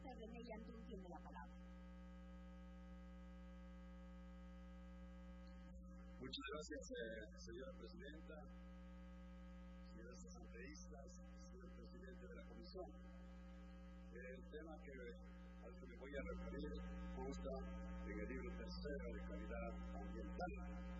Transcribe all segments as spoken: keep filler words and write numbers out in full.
José René Yandú tiene la palabra. Muchas gracias, eh, señora presidenta, señores asambleístas, señor presidente de la comisión. El tema que, al que me voy a referir consta en el libro tercero de calidad ambiental.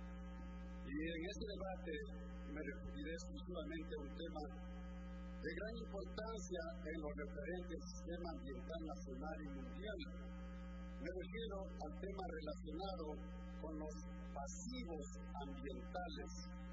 Y en este debate me referiré exclusivamente a un tema de gran importancia en lo referente al sistema ambiental nacional y mundial. Me refiero al tema relacionado con los pasivos ambientales,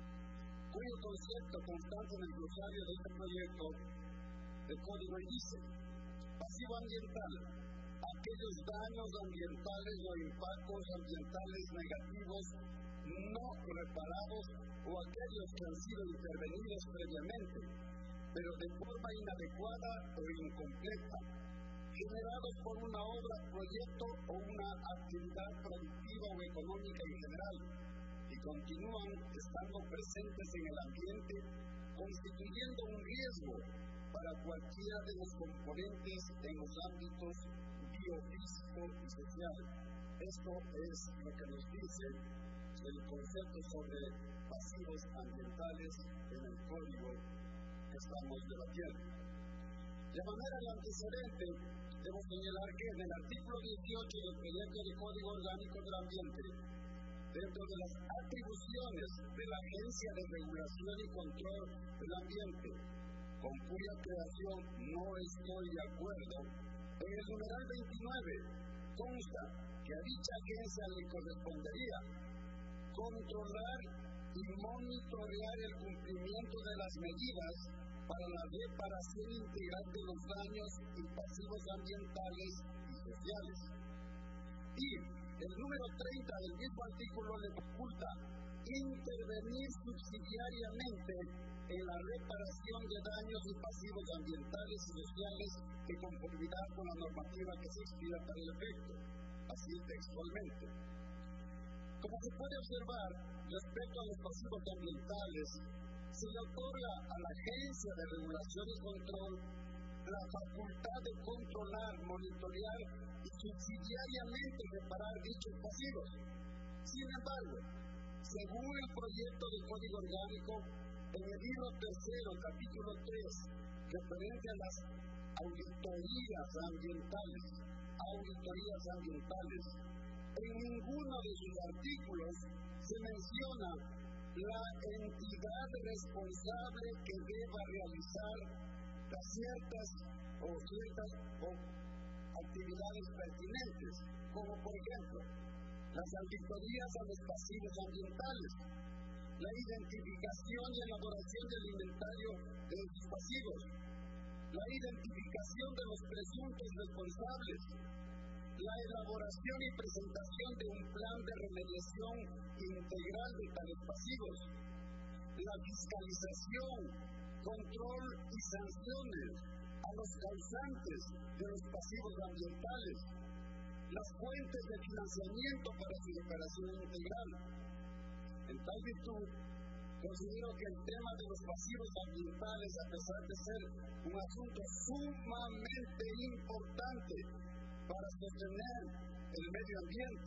cuyo concepto constante en el glosario de este proyecto de código dice: pasivo ambiental, aquellos daños ambientales o impactos ambientales negativos no reparados o aquellos que han sido intervenidos previamente, pero de forma inadecuada o incompleta, generados por una obra, proyecto o una actividad productiva o económica en general, y continúan estando presentes en el ambiente, constituyendo un riesgo para cualquiera de los componentes en los ámbitos biofísico y social. Esto es lo que nos dice el concepto sobre pasivos ambientales en el código que estamos debatiendo. De manera al antecedente, debo señalar que en el artículo dieciocho del proyecto de Código Orgánico del Ambiente, dentro de las atribuciones de la Agencia de Regulación y Control del Ambiente, con cuya creación no estoy de acuerdo, en el numeral veintinueve consta que a dicha agencia le correspondería controlar y monitorear el cumplimiento de las medidas para la reparación integral de los daños y pasivos ambientales y sociales. Y el número treinta del mismo artículo le faculta intervenir subsidiariamente en la reparación de daños y pasivos ambientales y sociales de conformidad con la normativa que se expida para el efecto, así textualmente. Como se puede observar, respecto a los pasivos ambientales, se le otorga a la Agencia de Regulación y Control la facultad de controlar, monitorear y subsidiariamente reparar dichos pasivos. Sin embargo, según el proyecto del Código Orgánico, en el libro tercero, capítulo tres, referente a las auditorías ambientales, auditorías ambientales, en ninguno de sus artículos se menciona la entidad responsable que deba realizar las ciertas o ciertas o actividades pertinentes, como por ejemplo las auditorías a los pasivos ambientales, la identificación y elaboración del inventario de los pasivos, la identificación de los presuntos responsables, la elaboración y presentación de un plan de remediación integral de tales pasivos, la fiscalización, control y sanciones a los causantes de los pasivos ambientales, las fuentes de financiamiento para su reparación integral. En tal virtud, considero que el tema de los pasivos ambientales, a pesar de ser un asunto sumamente importante para sostener el medio ambiente,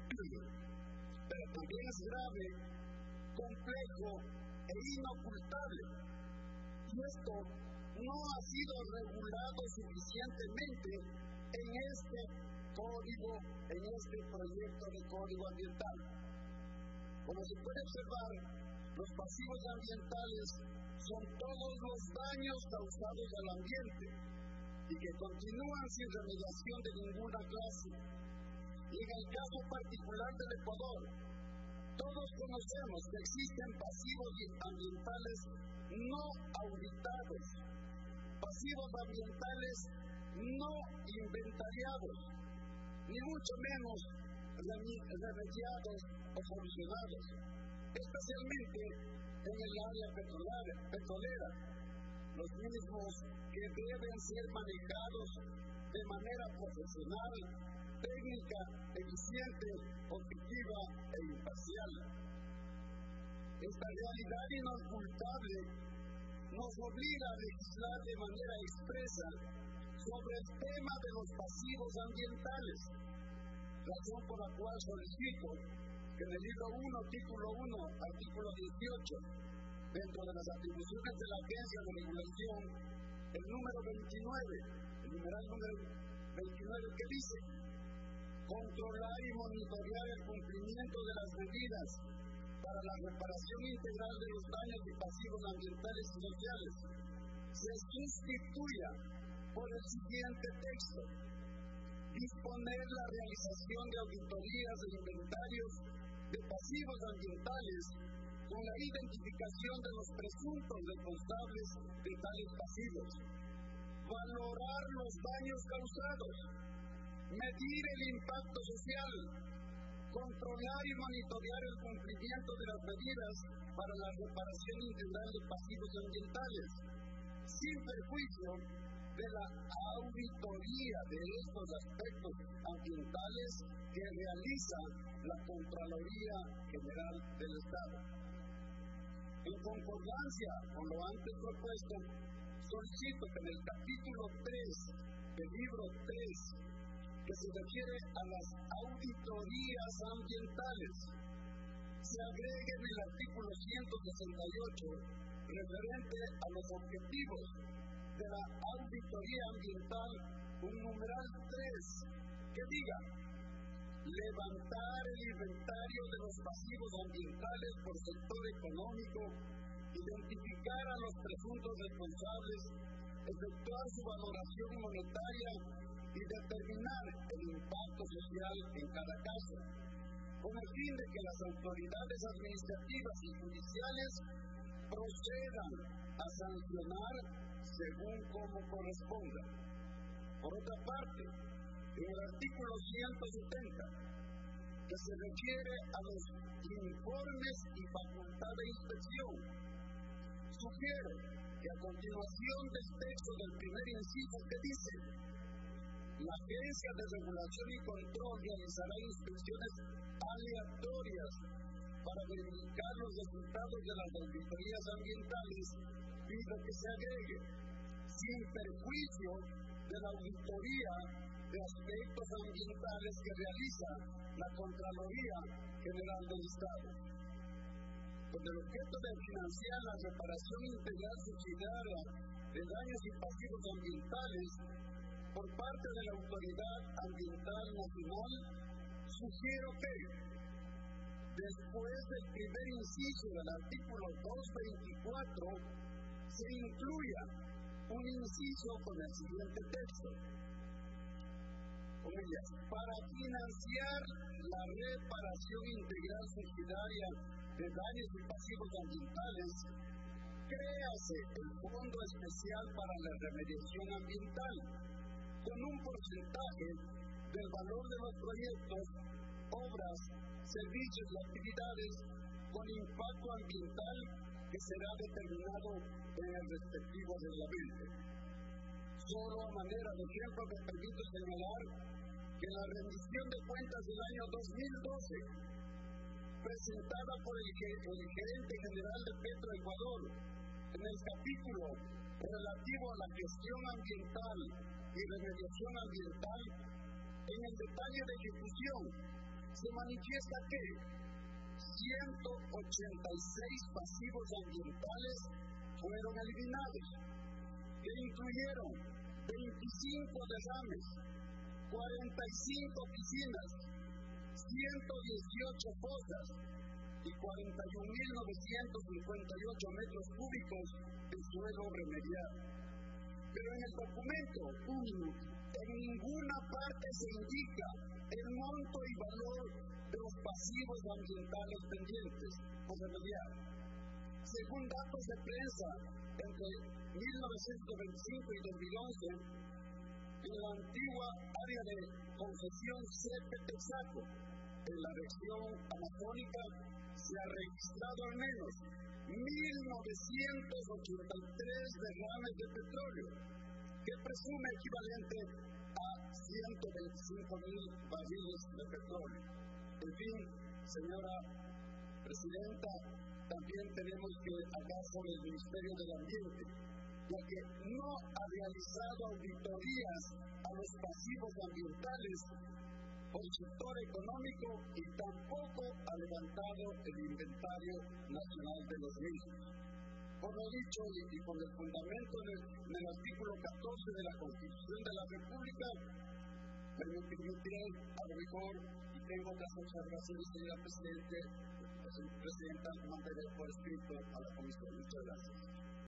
pero también es grave, complejo e inocultable. Y esto no ha sido regulado suficientemente en este código, en este proyecto de código ambiental. Como se puede observar, los pasivos ambientales son todos los daños causados al ambiente y que continúan sin remediación de ninguna clase. Y en el caso particular del Ecuador, todos conocemos que existen pasivos ambientales no auditados, pasivos ambientales no inventariados, ni mucho menos remediados o solucionados, especialmente en el área petrolera, los mismos que deben ser manejados de manera profesional, técnica, eficiente, objetiva e imparcial. Esta realidad inocultable nos obliga a legislar de manera expresa sobre el tema de los pasivos ambientales, razón por la cual solicito que en el libro uno, título uno, artículo dieciocho, dentro de las atribuciones de la Agencia de Regulación, el número veintinueve, el numeral número veintinueve, que dice: controlar y monitorear el cumplimiento de las medidas para la reparación integral de los daños y pasivos ambientales y sociales, se sustituya por el siguiente texto: disponer la realización de auditorías e inventarios de pasivos ambientales con la identificación de los presuntos responsables de tales pasivos, valorar los daños causados, medir el impacto social, controlar y monitorear el cumplimiento de las medidas para la reparación integral de pasivos ambientales, sin perjuicio de la auditoría de estos aspectos ambientales que realiza la Contraloría General del Estado. En concordancia con lo antes propuesto, solicito que en el capítulo tres del libro tres, que se refiere a las auditorías ambientales, se agregue en el artículo ciento sesenta y ocho, referente a los objetivos de la auditoría ambiental, un numeral tres, que diga: levantar el inventario de los pasivos ambientales por sector económico, identificar a los presuntos responsables, efectuar su valoración monetaria y determinar el impacto social en cada caso, con el fin de que las autoridades administrativas y judiciales procedan a sancionar según como corresponda. Por otra parte, en el artículo ciento setenta, que se refiere a los informes y facultad de inspección, sugiero que a continuación del texto del primer inciso, que dice: la Agencia de Regulación y Control realizará inspecciones aleatorias para verificar los resultados de las auditorías ambientales, pido que se agregue: sin perjuicio de la auditoría de aspectos ambientales que realiza la Contraloría General del Estado, con el objeto de financiar la reparación integral subsidiaria de daños y pasivos ambientales por parte de la Autoridad Ambiental Nacional. Sugiero que, después del primer inciso del artículo doscientos veinticuatro, se incluya un inciso con el siguiente texto: comillas, para financiar la reparación integral subsidiaria de daños y pasivos ambientales, créase el Fondo Especial para la Remediación Ambiental, con un porcentaje del valor de los proyectos, obras, servicios y actividades con impacto ambiental que será determinado en el respectivo reglamento. Solo a manera de ejemplo me permito señalar que la rendición de cuentas del año dos mil doce, presentada por el, el gerente general de Petroecuador, en el capítulo relativo a la gestión ambiental y remediación ambiental, en el detalle de ejecución, se manifiesta que ciento ochenta y seis pasivos ambientales fueron eliminados, que incluyeron veinticinco derrames, cuarenta y cinco piscinas, ciento dieciocho fosas y cuarenta y un mil novecientos cincuenta y ocho metros cúbicos de suelo remediado. Pero en el documento uno, en ninguna parte se indica el monto y valor de los pasivos ambientales pendientes por remediar. Según datos de prensa, entre mil novecientos veinticinco y dos mil once, en la antigua área de concesión Cepe Texaco, en la región amazónica, se ha registrado al menos mil novecientos ochenta y tres derrames de petróleo, que presume equivalente a ciento veinticinco mil barriles de petróleo. En fin, señora Presidenta, también tenemos que hablar sobre el Ministerio del Ambiente. ya que no ha realizado auditorías a los pasivos ambientales por sector económico y tampoco ha levantado el inventario nacional de los mismos. Por lo dicho y, y con el fundamento del, del artículo catorce de la Constitución de la República, me permitiré a lo mejor, y tengo otras observaciones, señora Presidente, Presidenta, mandaré por escrito a la Comisión. Muchas gracias.